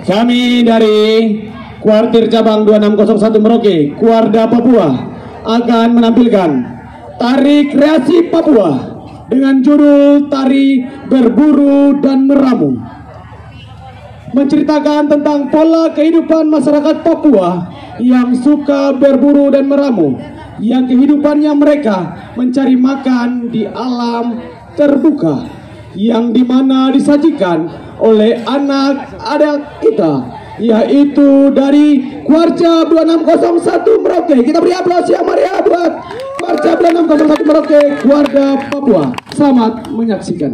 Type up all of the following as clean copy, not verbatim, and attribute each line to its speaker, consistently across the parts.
Speaker 1: Kami dari Kuartir Cabang 2601 Merauke, Kuarda Papua, akan menampilkan tari kreasi Papua dengan judul Tari Berburu dan Meramu, menceritakan tentang pola kehidupan masyarakat Papua yang suka berburu dan meramu, yang kehidupannya mereka mencari makan di alam terbuka, yang dimana disajikan oleh anak-anak kita, yaitu dari Kuarda 2601 Merauke. Kita beri aplaus yang meriah buat Kuarda 2601 Merauke, Kuarda Papua. Selamat menyaksikan.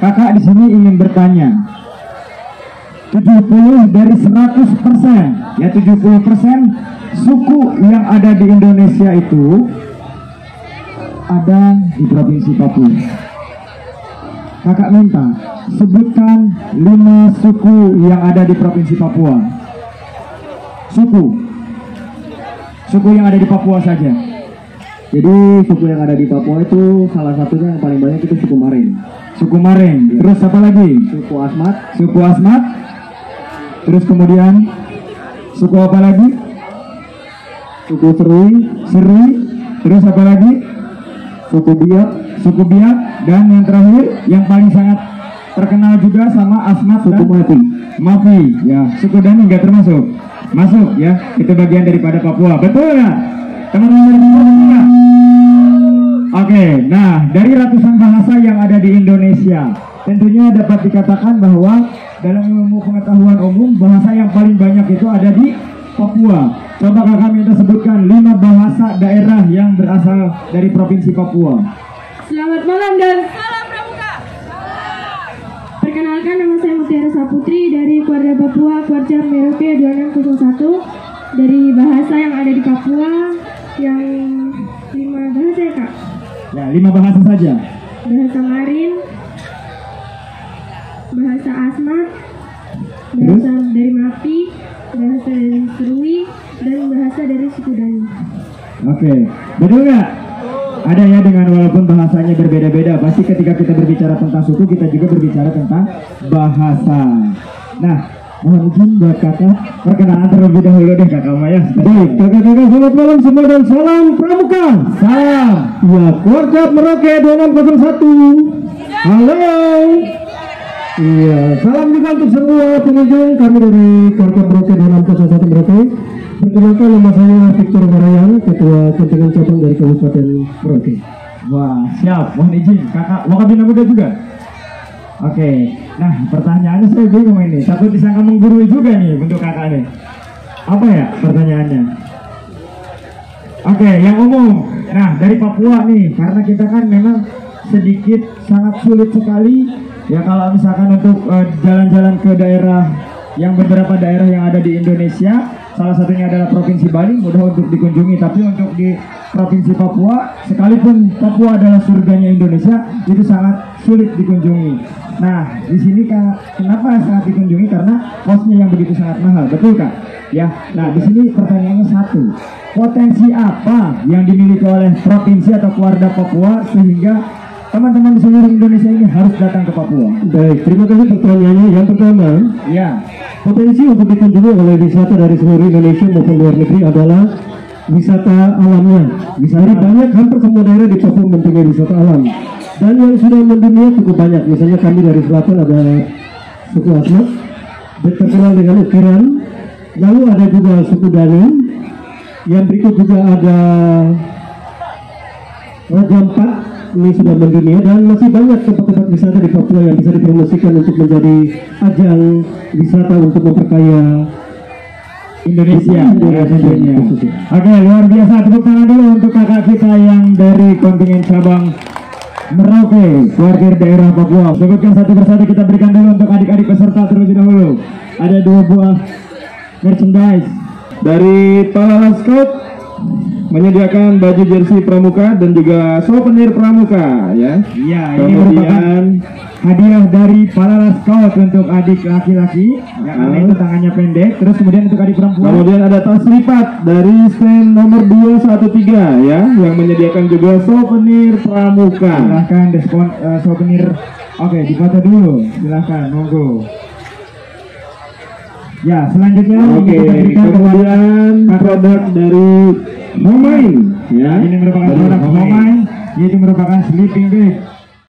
Speaker 2: kakak di sini ingin bertanya. 70 dari 100%, ya 70% suku yang ada di Indonesia itu ada di Provinsi Papua. Kakak minta sebutkan 5 suku yang ada di Provinsi Papua. Suku yang ada di Papua saja.
Speaker 3: Jadi suku yang ada di Papua itu salah satunya yang paling banyak itu suku Maren.
Speaker 2: Suku Maren. Ya. Terus apa lagi?
Speaker 3: Suku Asmat.
Speaker 2: Suku Asmat. Terus kemudian suku apa lagi?
Speaker 3: Suku Serui.
Speaker 2: Terus apa lagi?
Speaker 3: Suku Biak.
Speaker 2: Dan yang terakhir yang paling sangat terkenal juga sama Asmat,
Speaker 3: suku
Speaker 2: Mafi. Ya, suku Dani nggak termasuk. Masuk ya, itu bagian daripada Papua. Betul ya? Teman-teman dari Papua. Oke, nah dari ratusan bahasa yang ada di Indonesia, tentunya dapat dikatakan bahwa dalam ilmu pengetahuan umum bahasa yang paling banyak itu ada di Papua. Coba kakak minta sebutkan 5 bahasa daerah yang berasal dari Provinsi Papua.
Speaker 4: Selamat malam dan salam pramuka. Perkenalkan, nama saya Mutiara Saputri dari Keluarga Papua, Keluarga Merauke 2601. Dari bahasa yang ada di Papua yang 5 bahasa ya kak?
Speaker 2: Ya, 5 bahasa saja.
Speaker 4: Bahasa Marin, bahasa Asmat, bahasa dari Mapi, bahasa dari Serui, dan bahasa dari suku Dani.
Speaker 2: Oke, betul nggak? Ada ya, dengan walaupun bahasanya berbeda-beda, pasti ketika kita berbicara tentang suku, kita juga berbicara tentang bahasa. Nah, mohon izin buat kakak perkenalan terlebih dahulu deh kakak Maya.
Speaker 3: Baik, kakak-kakak selamat malam semua dan salam pramuka.
Speaker 2: Salam.
Speaker 3: Ya, keluarga Merauke 2601. Halo. Iya, salam juga untuk semua pengunjung kami dari keluarga Merauke 2601 Merauke. Perkenalkan, nama saya Victor Marayan, Ketua Kontingen Cabang dari Kabupaten Merauke.
Speaker 2: Wah, siap. Mohon izin, kakak Wakabina Muda juga. Oke, nah pertanyaannya saya bingung ini. Takut disangka menggurui juga nih untuk kakak nih. Apa ya pertanyaannya? Oke, yang umum. Nah, dari Papua nih, karena kita kan memang sedikit sangat sulit sekali ya kalau misalkan untuk jalan-jalan ke daerah yang beberapa daerah yang ada di Indonesia. Salah satunya adalah Provinsi Bali, mudah untuk dikunjungi. Tapi untuk di Provinsi Papua, sekalipun Papua adalah surganya Indonesia, itu sangat sulit dikunjungi. Nah, di sini kak, kenapa sangat dikunjungi? Karena kosnya yang begitu sangat mahal, betul kak? Ya. Nah, di sini pertanyaannya satu, potensi apa yang dimiliki oleh provinsi atau keluarga Papua sehingga teman-teman di seluruh Indonesia ini harus datang ke Papua?
Speaker 3: Baik, terima kasih pertanyaannya. Yang pertama,
Speaker 2: ya,
Speaker 3: potensi untuk dikunjungi oleh wisata dari seluruh Indonesia maupun luar negeri adalah wisata alamnya. Jadi banyak, hampir semua daerah di Papua mempunyai wisata alam. Dan yang sudah mendunia cukup banyak. Misalnya kami dari selatan ada suku Asmat, terkenal dengan ukiran. Lalu ada juga suku Dani. Yang berikut juga ada Raja Ampat, ini sudah mendunia, dan masih banyak tempat-tempat wisata di Papua yang bisa dipromosikan untuk menjadi ajang wisata untuk memperkaya
Speaker 2: Indonesia. Oke, luar biasa. Tepuk tangan dulu untuk kakak kita yang dari kontingen cabang Merauke, keluarga daerah Papua. Sebutkan satu persatu, kita berikan dulu untuk adik-adik peserta terlebih dahulu. Ada 2 buah merchandise
Speaker 1: Dari Palalas Scout menyediakan baju jersey pramuka dan juga souvenir pramuka ya.
Speaker 2: Iya, ini merupakan hadiah dari Palalas Scout untuk adik laki-laki yang itu tangannya pendek. Terus kemudian untuk adik perempuan,
Speaker 1: kemudian ada tas lipat dari stand nomor 213 ya, yang menyediakan juga souvenir pramuka.
Speaker 2: Silahkan diskon souvenir. Oke, difoto dulu, silahkan, monggo. Ya, selanjutnya
Speaker 1: kemudian produk dari Homine ya.
Speaker 2: Ini merupakan produk Homine, yaitu merupakan sleeping bag